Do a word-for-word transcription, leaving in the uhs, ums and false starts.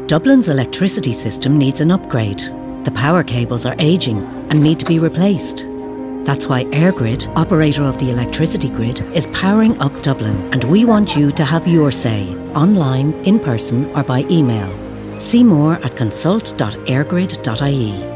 Dublin's electricity system needs an upgrade. The power cables are ageing and need to be replaced. That's why EirGrid, operator of the electricity grid, is powering up Dublin, and we want you to have your say, online, in person or by email. See more at Consult dot Eirgrid dot I E.